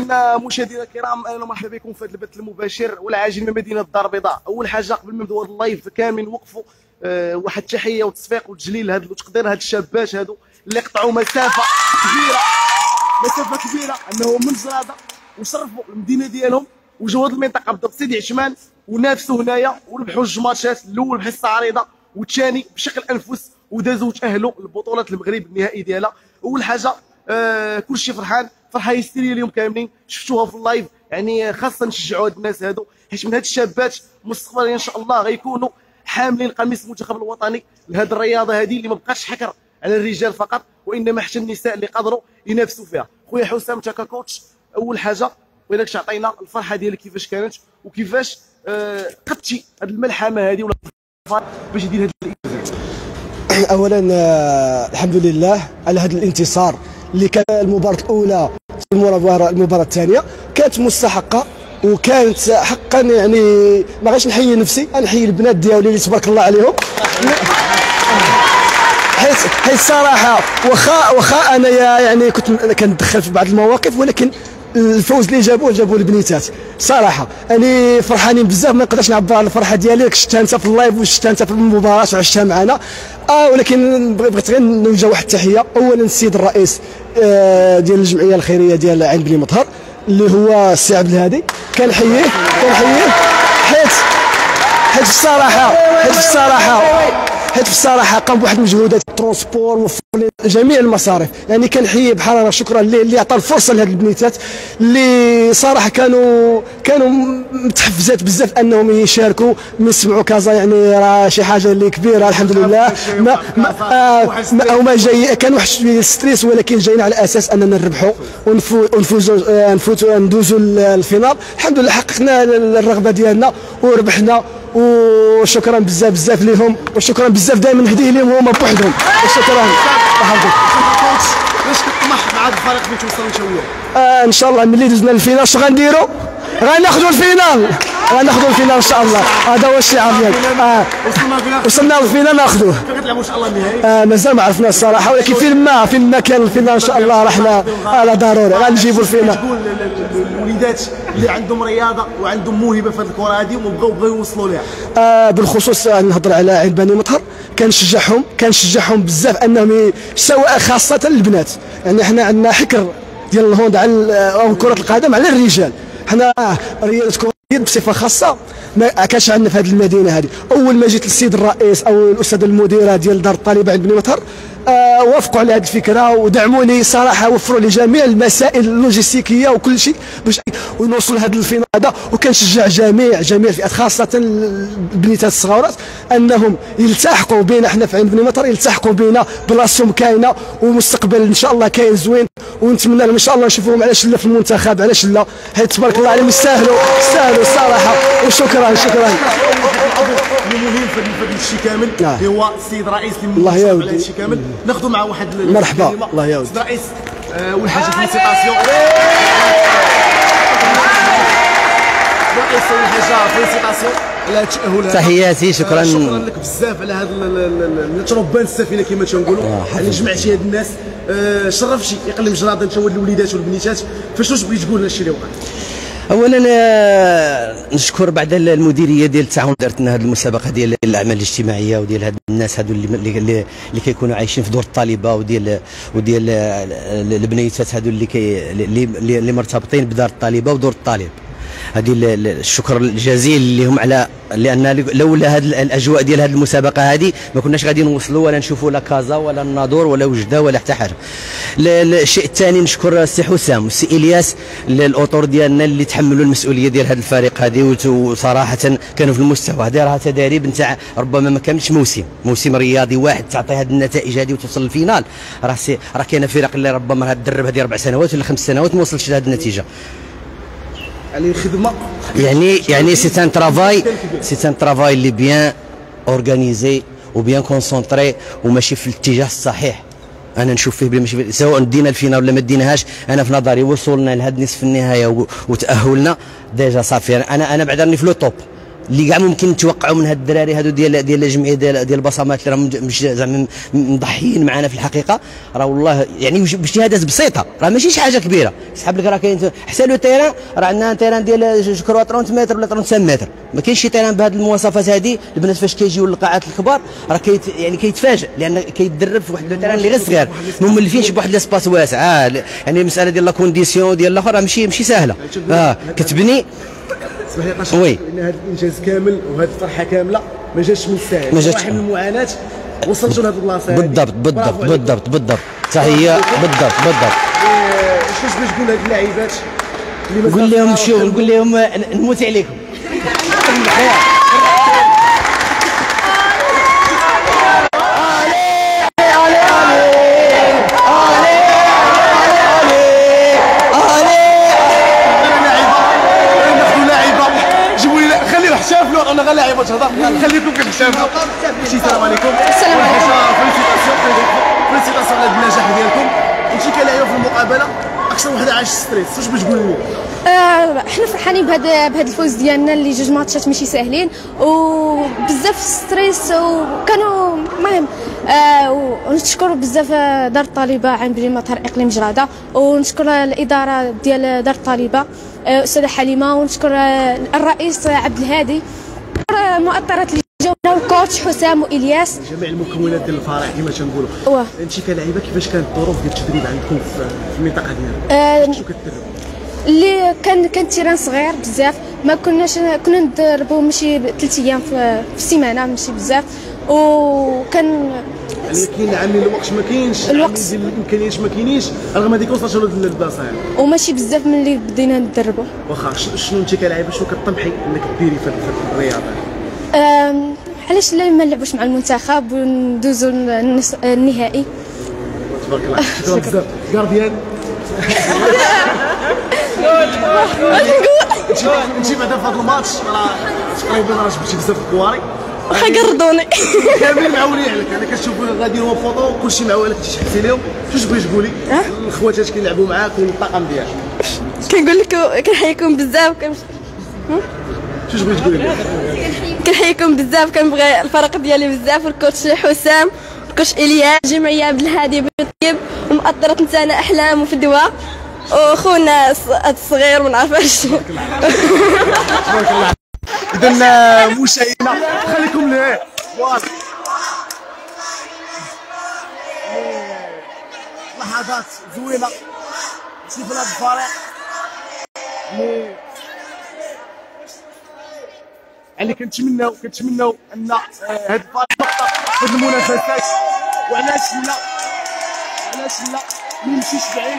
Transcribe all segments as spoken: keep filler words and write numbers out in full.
اذا مشاهدينا الكرام اهلا ومرحبا بكم في هذا البث المباشر والعاجل من مدينه الدار البيضاء. اول حاجه قبل ما نبداو هذا اللايف كامل نوقفوا أه واحد التحيه وتصفيق وتجليل هذا وتقدير هاد الشابات هادو اللي قطعوا مسافه كبيره مسافه كبيره انه من زراده وشرفوا المدينه ديالهم وجاو هذه المنطقه بالضبط سيدي عثمان ونافسوا هنايا وربحوا جوج ماتشات، الاول بحصه عريضه والثاني بشكل انفس ودازوا وتاهلوا لبطوله المغرب النهائي ديالها. اول حاجه آه كلشي فرحان فرحه هيستيريه اليوم كاملين شفتوها في اللايف، يعني خاصه نشجعوا هاد الناس هادو حيت من هاد الشابات مستقبلا ان شاء الله غيكونوا حاملين قميص المنتخب الوطني لهاد الرياضه هذه اللي ما بقاش حكر على الرجال فقط وانما حتى النساء اللي قدروا ينافسوا فيها. خويا حسام انت ككوتش اول حاجه وإلاك تعطينا الفرحه ديالك كيفاش كانت وكيفاش آه قدتي هاد الملحمه هذه ولا باش يدير هاد الانجاز؟ اولا آه الحمد لله على هذا الانتصار اللي كان المباراه الاولى المباراه المباراه الثانيه كانت مستحقه وكانت حقا، يعني ما غاش نحيي نفسي نحيي البنات ديالي اللي تبارك الله عليهم حيت حيت صراحه واخا واخا انا يعني كنت كندخل في بعض المواقف ولكن الفوز اللي جابوه جابوه البنيتات صراحه. انا فرحانين بزاف ما نقدرش نعبر على الفرحه ديالي، شفتها انت في اللايف وشفتها انت في المباراه وعشتها معنا. اه ولكن بغيت غير نوجه واحد التحيه اولا السيد الرئيس آه ديال الجمعيه الخيريه ديال عين بني مطهر اللي هو السي عبد الهادي، كنحييه كنحييه حيت حيت الصراحه حيت الصراحه حيت الصراحه قام بواحد المجهودات الترونسبور وفر جميع المصاريف، يعني كنحيي بحراره شكرا ليه اللي عطى الفرصه لهاد البنيتات اللي صراحه كانوا كانوا متحفزات بزاف انهم يشاركوا يسمعوا كازا، يعني راه شي حاجه اللي كبيره الحمد لله. ما ما آه هما جاي كان واحد شويه ستريس ولكن جايين على اساس اننا نربحوا ونفوزوا نفوتوا ندوزوا الفينال. الحمد لله حققنا الرغبه ديالنا وربحنا وشكرا بزاف بزاف لهم وشكرا بزاف دائما نهديه لهم هما بوحدهم وشكرا. واش كطمح مع هذا الفريق فين توصلوا نتاويا؟ آه ان شاء الله ملي دوزنا الفينال اش غنديروا؟ غناخذوا الفينال غناخذوا الفينال ان شاء الله، هذا هو الشعار ديالنا. آه وصلنا للفينال ناخذوه. فين كتلعبوا ان شاء الله النهائي؟ آه مازال ما عرفنا الصراحه ولكن فين ما فين ما كان الفينال ان شاء الله رحنا على ضروري غنجيبوا الفينال. تقول الوليدات اللي عندهم رياضه وعندهم موهبه في هذه الكره هذه وبغاو بغاو يوصلوا لها؟ آه بالخصوص نهضر على عين بني مطهر كنشجعهم كنشجعهم بزاف انهم سواء خاصه البنات، يعني حنا عندنا حكر ديال الهوند على كره القدم على الرجال، حنا رياضه كره اليد بصفه خاصه ما كانش عندنا في هذه المدينه هذه. اول ما جيت للسيد الرئيس او الاستاذ المديره ديال دار الطالبه عند بني مطهر آه وافقوا على هذه الفكره ودعموني صراحه، وفروا لي جميع المسائل اللوجستيكيه وكل شيء باش نوصلوا لهذا الفينال هذا. وكنشجع جميع جميع الفئات خاصه البنيتات الصغيرات انهم يلتحقوا بينا، حنا في عين بني مطهر يلتحقوا بينا، بلاصتهم كاينه ومستقبل ان شاء الله كاين زوين، ونتمنى لهم ان شاء الله نشوفوهم على شله في المنتخب على شله، حيت تبارك الله عليهم يستاهلوا يستاهلوا الصراحه. وشكرا شكرا. المهم في هذا الشيء كامل آه. هو السيد الرئيس اللي الله مسؤول على هذا الشيء كامل، ناخذوا معه واحد مرحبا. الله يعاود السيد الرئيس. آه اول حاجه فيليسيطاسيون الرئيس، اول حاجه فيليسيطاسيون على التاهل هذا. تحياتي شكرا. شكرا لك بزاف على هذا التربان السفينه كما تنقولوا، يعني جمعتي هاد الناس آه شرفتي يقلب جراد انت والوليدات والبنيتات. فاش واش بغيت تقول لنا الشيء اللي وقع؟ اولا نشكر بعد المديريه ديال التعاون دارت لنا هذه المسابقه ديال الاعمال الاجتماعيه وديال هاد الناس هادو اللي اللي, اللي كيكونوا عايشين في دور الطالبه وديال وديال البنيتات هادو اللي كي اللي, اللي مرتبطين بدار الطالبه ودور الطالب. هذه الشكر الجزيل لهم على لان لولا هذه الاجواء ديال هذه المسابقه هذه ما كناش غادي نوصلوا ولا نشوفوا لا كازا ولا الناظور ولا وجده ولا حتى حاجه. الشيء الثاني نشكر السي حسام والسي الياس الاطر ديالنا اللي تحملوا المسؤوليه ديال هذا الفريق هذه، وصراحه كانوا في المستوى هذا. راه تدريب نتاع ربما ما كاملش موسم موسم رياضي واحد تعطي هذه النتائج هذه وتوصل للفينال. راه راه كاينه فرق اللي ربما تدرب هذه اربع سنوات ولا خمس سنوات ما وصلش لهذه النتيجه. يعني خدمه يعني يعني سي ان ترافاي سي ان ترافاي اللي بيان اورغانيزي وبيان كونسونطري وماشي في الاتجاه الصحيح. انا نشوف فيه بلا ماشي سواء دينا الفينال ولا ما ديناهاش. انا في نظري وصلنا لهاد نصف النهايه وتاهلنا ديجا صافي. انا انا بعد راني في لو توب اللي كاع ممكن توقعوا من هاد الدراري هادو ديال ديال الجمعيه ديال ديال البصمات اللي راهم مش زعما مضحيين معنا في الحقيقه. راه والله يعني باجتهادات بسيطه، راه ماشي شي حاجه كبيره. سحب لك راه كاين حتى لو تيران، راه عندنا تيران ديال كرو ثلاثين متر ولا ثلاثين متر، ما كاينش شي تيران بهذه المواصفات هذه. البنات فاش كيجيو للقاعات الكبار راه كيت يعني كيتفاجئ، لان كيتدرب في واحد لو تيران اللي غير صغير، مملفينش بواحد لاسباس واسع. آه يعني المساله ديال لا كونديسيون ديال الاخر راه ماشي ماشي سهله. اه كتبني اسمح لي طاش ان هذا الانجاز كامل وهذه الفرحه كامله ما جاش من الساهل، ما جاتش من المعاناه وصلتوا لهذه البلاصه هذه. بالضبط بالضبط بالضبط بالضبط تحيه بالضبط بالضبط. شنو باش تقول لهاد اللاعبات اللي نقول لهم شوف نقول لهم نموت عليكم. انا غير لاعب تهضر خليكم كتحتفلوا. السلام عليكم. السلام عليكم. فيليسيتاسيون فيليسيتاسيون على النجاح ديالكم. انت كلاعبه في المقابله اكثر وحده عايش ستريس، واش باش تقول لي؟ آه حنا فرحانين بهذا بهذا الفوز ديالنا اللي جوج ماتشات ماشي ساهلين وبزاف ستريس، وكانوا المهم آه ونشكر بزاف دار الطالبه عن بلي مطار اقليم جراده، ونشكر الاداره ديال دار الطالبه استاذه حليمه، ونشكر الرئيس عبد الهادي، مؤطرات اللي جاونا والكوتش حسام والياس، جميع المكونات ديال الفريق كما تنقولوا. انت كلاعبه كيفاش كانت الظروف ديال التدريب عندكم في المنطقه ديالك؟ آه شنو كتدربوا؟ اللي كان كان تيران صغير بزاف، ما كناش كنا ندربوا ماشي ثلاث ايام في السيمانه ماشي بزاف، وكان يعني كاين عامل الوقت ما كاينش، الوقت ديال الامكانيات ما كاينينش، رغم هذيك وصلتوا للبلاصه يعني. وماشي بزاف من اللي بدينا ندربوا. واخا شنو انت كلاعبه شنو كطمحي انك ديري في الرياضه؟ علاش لا ما نلعبوش مع المنتخب وندوزوا النهائي. تبارك الله. شكرا بزاف. غارديان انت بعدا في هذا الماتش راه تقريبا راه جبتي بزاف الكواري واخا قردوني كاملين معولين عليك. انا كنشوف غادي هما فوطو كلشي معول عليك تحسي لهم. شنو بغيتي تقولي الخواتات كيلعبوا معاك والطاقم ديالك؟ كنقول لك كنحييكم بزاف. شنو بغيتي تقولي؟ كنحييكم بزاف، كنبغي الفريق ديالي بزاف، والكوتش حسام والكوتش الياس، الجمعيه عبد الهادي بن طيب، والمؤطرات نتاعنا احلام وفدوى، وخونا الصغير ما نعرفاش. تبارك الله. اذا مشاهدينا خليكم ليه لحظات زوينه في هذا الفريق يعني كنتمناو كنتمناو ان هذا الفريق يبقى في هذه المنافسات. وعلاش لا علاش لا ما يمشيش بعيد.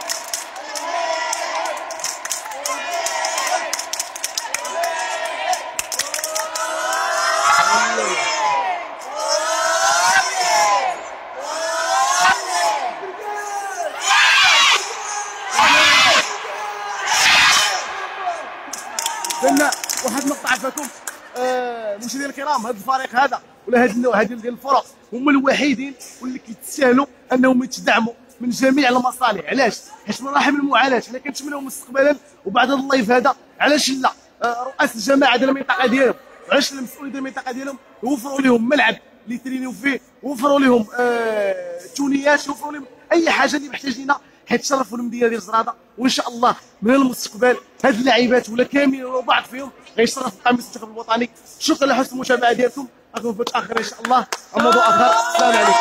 قلنا واحد النقطة عفاكم آه مشاهدينا الكرام، هذا الفريق هذا ولا هذه النوع هذه ديال الفرق هما الوحيدين واللي كيتساهلوا انهم يتدعموا من جميع المصالح. علاش؟ حيت مراحل المعاناة حنا كنتمناو مستقبلا وبعد هذا اللايف هذا علاش لا آه رؤساء الجماعة ديال المنطقة ديالهم وعلاش المسؤولين ديال المنطقة ديالهم يوفروا لهم ملعب اللي يترينيو فيه، وفروا لهم آه تونيات، وفروا لهم اي حاجة اللي محتاجينها، حيت شرفوا المدينة ديال زرادة. وان شاء الله من المستقبل هاد اللاعبات ولا كاملين ولا بعض فيهم غيشرف قميص المنتخب الوطني. شكرا لحسن المتابعه ديالكم، راكم في اخر ان شاء الله موضوع اخر. السلام عليكم.